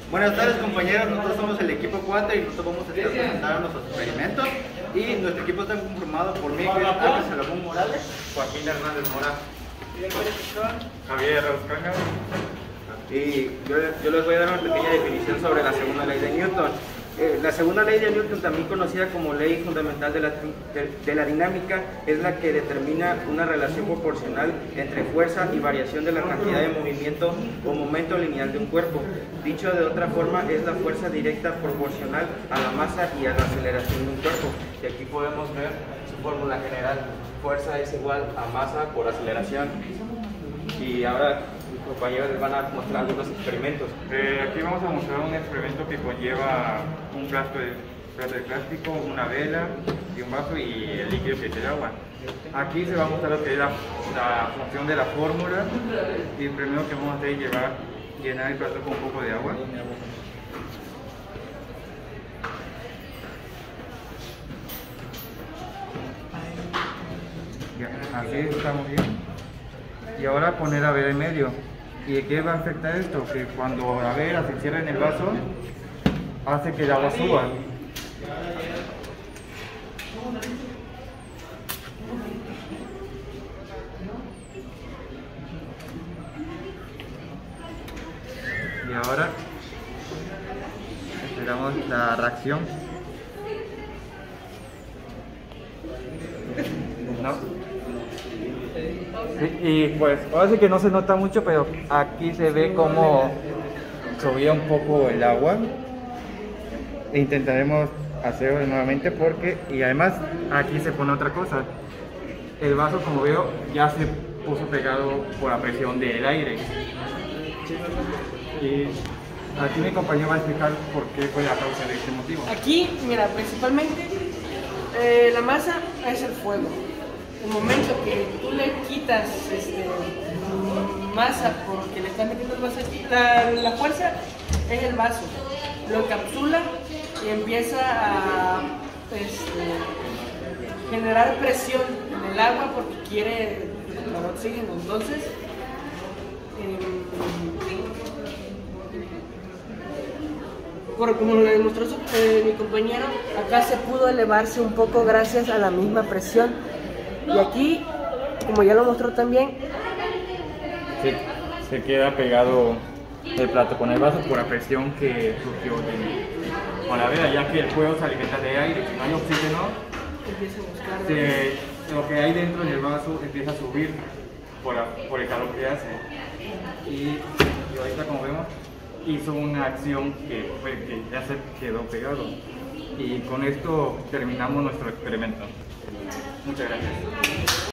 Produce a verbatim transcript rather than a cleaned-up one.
Buenas tardes, compañeros, nosotros somos el equipo cuatro y nosotros vamos a estar presentando nuestros experimentos. Y nuestro equipo está conformado por Miguel Ángel Salomón Morales, Joaquín Hernández Mora, Javier Rauscanga. Y yo, yo les voy a dar una pequeña definición sobre la segunda ley de Newton. Eh, la segunda ley de Newton, también conocida como ley fundamental de la, de, de la dinámica, es la que determina una relación proporcional entre fuerza y variación de la cantidad de movimiento o momento lineal de un cuerpo. Dicho de otra forma, es la fuerza directa proporcional a la masa y a la aceleración de un cuerpo. Y aquí podemos ver su fórmula general. Fuerza es igual a masa por aceleración. Y ahora mis compañeros les van a mostrar algunos experimentos. Eh, aquí vamos a mostrar un experimento que conlleva un plato de, plato de plástico, una vela y un vaso y el líquido que es el agua. Aquí se va a mostrar lo que es la, la función de la fórmula y el primero que vamos a hacer es llevar, llenar el plato con un poco de agua. Ya, así estamos bien. Y ahora poner a ver en medio. ¿Y qué va a afectar esto? Que cuando la vela se encierra en el vaso, hace que el agua suba. Y ahora esperamos la reacción. No. Y, y pues ahora sí que no se nota mucho, pero aquí se ve como subía un poco el agua. Intentaremos hacerlo nuevamente porque, y además aquí se pone otra cosa. El vaso, como veo, ya se puso pegado por la presión del aire. Y aquí mi compañero va a explicar por qué fue la causa de este motivo. Aquí, mira, principalmente eh, la masa es el fuego. El momento que tú le quitas este, masa porque le estás metiendo el vaso, la, la fuerza es el vaso, lo encapsula y empieza a este, generar presión en el agua porque quiere el oxígeno. Entonces, eh, por, como lo demostró su, eh, mi compañero, acá se pudo elevarse un poco gracias a la misma presión. Y aquí, como ya lo mostró también, Sí, se queda pegado el plato con el vaso por la presión que surgió de, con la vela, ya que el fuego se alimenta de aire, si no hay oxígeno, empieza a buscar se, lo que hay dentro del vaso empieza a subir por, la, por el calor que hace. Y, y ahorita, como vemos, hizo una acción que, fue que ya se quedó pegado. Y con esto terminamos nuestro experimento. Muchas gracias.